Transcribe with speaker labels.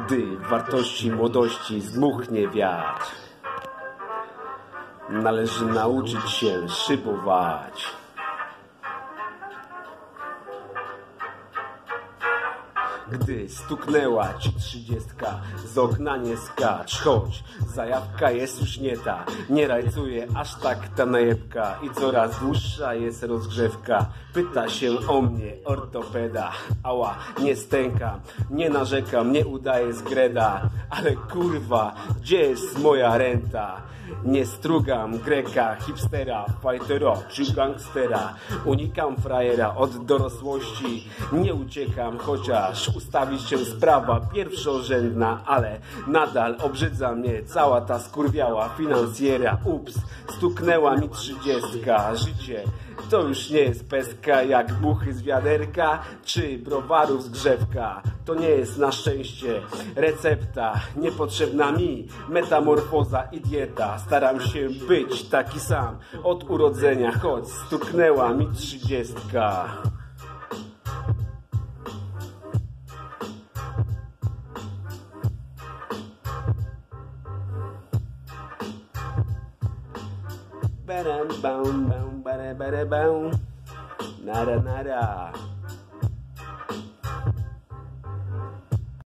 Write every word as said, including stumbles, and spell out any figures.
Speaker 1: Gdy w wartości młodości zdmuchnie wiatr, należy nauczyć się szybować. Gdy stuknęła ci trzydziestka, z okna nie skacz, choć zajawka jest już nie ta, nie rajcuje aż tak ta najebka i coraz dłuższa jest rozgrzewka. Pyta się o mnie ortopeda, ała, nie stękam, nie narzekam, nie udaję z greda, ale kurwa, gdzie jest moja renta? Nie strugam Greka, hipstera, fightera czy gangstera. Unikam frajera od dorosłości, nie uciekam, chociaż ustawić się sprawa pierwszorzędna, ale nadal obrzydza mnie cała ta skurwiała finansjera. Ups, stuknęła mi trzydziestka, życie to już nie jest peska jak buchy z wiaderka czy browarów z grzewka. To nie jest na szczęście recepta, niepotrzebna mi metamorfoza i dieta. Staram się być taki sam od urodzenia, choć stuknęła mi trzydziestka. Ba-dam, bam, bam, ba-da, ba-da, bam. Nara, nara.